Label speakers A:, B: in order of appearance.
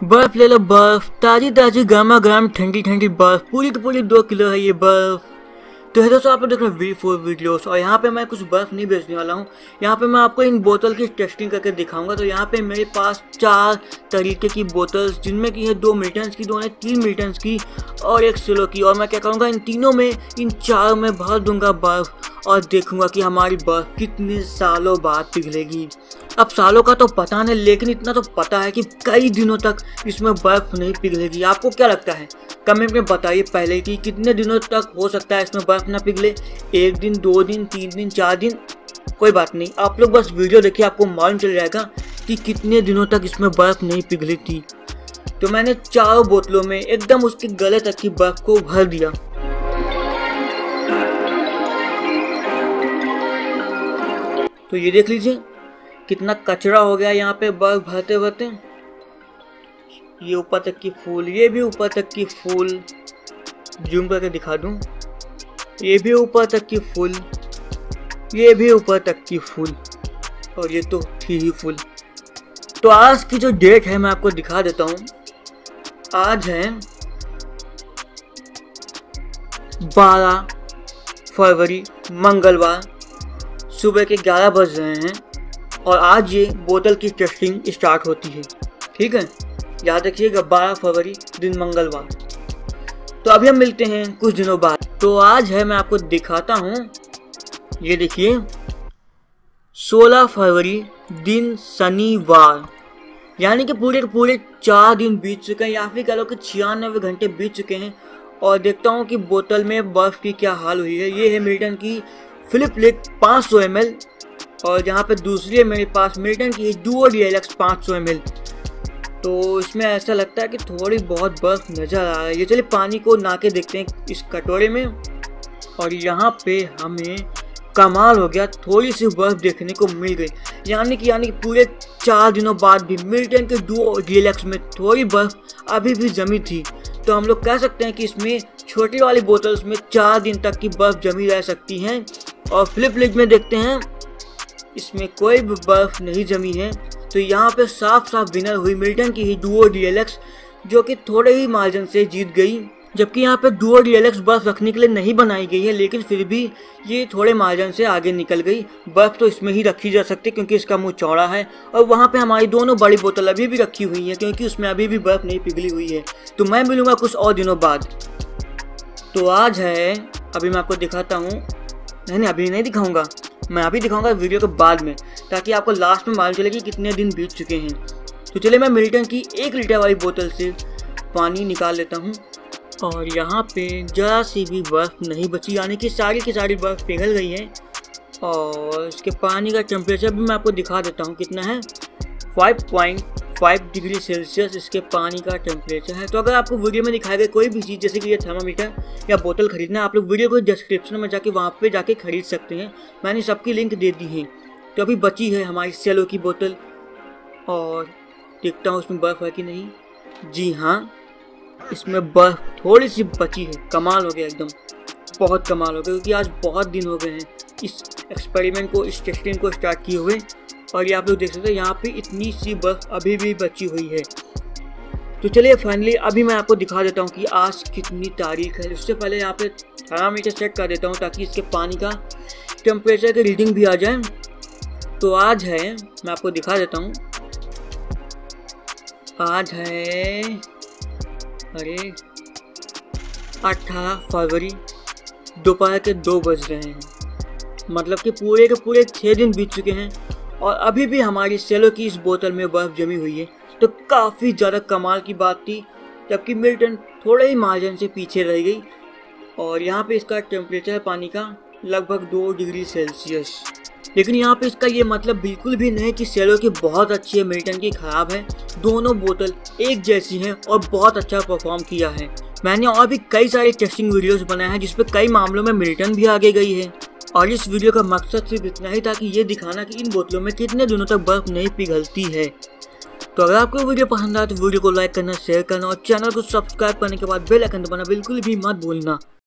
A: बर्फ ले लो बर्फ, ताजी ताजी गर्मा गर्म ठंडी ठंडी बर्फ, पूरी की पूरी 2 किलो है ये बर्फ। तो है दोस्तों, आप लोग देख रहे हैं V4 वीडियोस और यहाँ पे मैं कुछ बर्फ नहीं बेचने वाला हूँ। यहाँ पे मैं आपको इन बोतल की टेस्टिंग करके दिखाऊंगा। तो यहाँ पे मेरे पास 4 तरीके की बोतल्स, जिनमें की है 2 मिल्टन्स की, 2 ने 3 मिल्टन्स की और 1 सिलो की। और मैं क्या करूँगा, इन तीनों में, इन 4 में भर दूंगा बर्फ और देखूंगा कि हमारी बर्फ कितने सालों बाद पिघलेगी। अब सालों का तो पता नहीं, लेकिन इतना तो पता है कि कई दिनों तक इसमें बर्फ नहीं पिघलेगी। आपको क्या लगता है? कमेंट में बताइए पहले कि कितने दिनों तक हो सकता है इसमें बर्फ ना पिघले। 1 दिन, 2 दिन, 3 दिन, 4 दिन, कोई बात नहीं। आप लोग बस वीडियो देखिए, आपको मालूम चल जाएगा कि कितने दिनों तक इसमें बर्फ नहीं पिघली थी। तो मैंने 4 बोतलों में एकदम उसके गले तक की बर्फ को भर दिया। तो ये देख लीजिए कितना कचरा हो गया यहाँ पे बर्फ भरते भरते। ये ऊपर तक की फूल, ये भी ऊपर तक की फूल, जूम करके दिखा दूं, ये भी ऊपर तक की फूल, ये भी ऊपर तक की फूल, और ये तो थी ही फूल। तो आज की जो डेट है मैं आपको दिखा देता हूँ। आज है 12 फरवरी, मंगलवार, सुबह के 11 बज रहे हैं और आज ये बोतल की टेस्टिंग स्टार्ट होती है। ठीक है, याद रखिएगा 12 फरवरी दिन मंगलवार। तो अभी हम मिलते हैं कुछ दिनों बाद। तो आज है, मैं आपको दिखाता हूँ, ये देखिए 16 फरवरी दिन शनिवार, यानी कि पूरे 4 दिन बीत चुके हैं, या फिर कह लो कि 96 घंटे बीत चुके हैं। और देखता हूँ कि बोतल में बर्फ़ की क्या हाल हुई है। ये है मिल्टन की फिलिप लिक 500 ml और यहाँ पे दूसरी है मेरे पास मिल्टन की डुओ DLX 500 ml। तो इसमें ऐसा लगता है कि थोड़ी बहुत बर्फ नज़र आ रही है। चलिए पानी को ना के देखते हैं इस कटोरे में। और यहाँ पे हमें कमाल हो गया, थोड़ी सी बर्फ देखने को मिल गई। यानी कि पूरे 4 दिनों बाद भी मिल्टन के डुओ DLX में थोड़ी बर्फ अभी भी जमी थी। तो हम लोग कह सकते हैं कि इसमें छोटी वाली बोतल्स में 4 दिन तक की बर्फ जमी रह सकती हैं। और फ्लिप लिक में देखते हैं, इसमें कोई भी बर्फ नहीं जमी है। तो यहाँ पे साफ साफ विनर हुई मिल्टन की ही डुओ DLX, जो कि थोड़े ही मार्जिन से जीत गई। जबकि यहाँ पे डुओ DLX बर्फ रखने के लिए नहीं बनाई गई है, लेकिन फिर भी ये थोड़े मार्जिन से आगे निकल गई। बर्फ तो इसमें ही रखी जा सकती है क्योंकि इसका मुंह चौड़ा है। और वहाँ पे हमारी दोनों बड़ी बोतल अभी भी रखी हुई है क्योंकि उसमें अभी भी बर्फ नहीं पिघली हुई है। तो मैं मिलूँगा कुछ और दिनों बाद। तो आज है, अभी मैं आपको दिखाता हूँ, नहीं अभी नहीं दिखाऊंगा, मैं अभी दिखाऊंगा वीडियो के बाद में, ताकि आपको लास्ट में मालूम चले कि कितने दिन बीत चुके हैं। तो चलिए मैं मिल्टन की 1 लीटर वाली बोतल से पानी निकाल लेता हूँ। और यहाँ पे ज़रा सी भी बर्फ़ नहीं बची, यानी कि सारी की सारी बर्फ़ पिघल गई है। और इसके पानी का टेम्परेचर भी मैं आपको दिखा देता हूँ कितना है। 5.5 डिग्री सेल्सियस इसके पानी का टेम्परेचर है। तो अगर आपको वीडियो में दिखाया गया कोई भी चीज़, जैसे कि ये थर्मामीटर या बोतल खरीदना है, आप लोग वीडियो को डिस्क्रिप्शन में जाके वहाँ पे जाके खरीद सकते हैं। मैंने सबकी लिंक दे दी है। तो अभी बची है हमारी सेलो की बोतल, और देखता हूँ उसमें बर्फ़ है कि नहीं। जी हाँ, इसमें बर्फ़ थोड़ी सी बची है। कमाल हो गया, एकदम बहुत कमाल हो गया, क्योंकि आज बहुत दिन हो गए हैं इस एक्सपेरिमेंट को, इस टेस्टिंग को स्टार्ट किए हुए। और ये आप लोग देख सकते हैं यहाँ पे इतनी सी बर्फ अभी भी बची हुई है। तो चलिए फाइनली अभी मैं आपको दिखा देता हूँ कि आज कितनी तारीख है। उससे पहले यहाँ पे थर्मामीटर सेट कर देता हूँ ताकि इसके पानी का टेम्परेचर की रीडिंग भी आ जाए। तो आज है, मैं आपको दिखा देता हूँ, आज है 18 फरवरी, दोपहर के 2 बज रहे हैं। मतलब कि पूरे के पूरे 6 दिन बीत चुके हैं और अभी भी हमारी सेलो की इस बोतल में बर्फ़ जमी हुई है। तो काफ़ी ज़्यादा कमाल की बात थी, जबकि मिल्टन थोड़े ही मार्जिन से पीछे रह गई। और यहाँ पे इसका टेम्परेचर पानी का लगभग 2 डिग्री सेल्सियस। लेकिन यहाँ पे इसका ये मतलब बिल्कुल भी नहीं कि सेलो की बहुत अच्छी है, मिल्टन की ख़राब है। दोनों बोतल एक जैसी हैं और बहुत अच्छा परफॉर्म किया है। मैंने और भी कई सारे टेस्टिंग वीडियोस बनाए हैं जिसपे कई मामलों में मिल्टन भी आगे गई है। और इस वीडियो का मकसद सिर्फ इतना ही था कि ये दिखाना कि इन बोतलों में कितने दिनों तक बर्फ़ नहीं पिघलती है। तो अगर आपको वीडियो पसंद आए तो वीडियो को लाइक करना, शेयर करना और चैनल को सब्सक्राइब करने के बाद बेल आइकन दबाना बिल्कुल भी मत भूलना।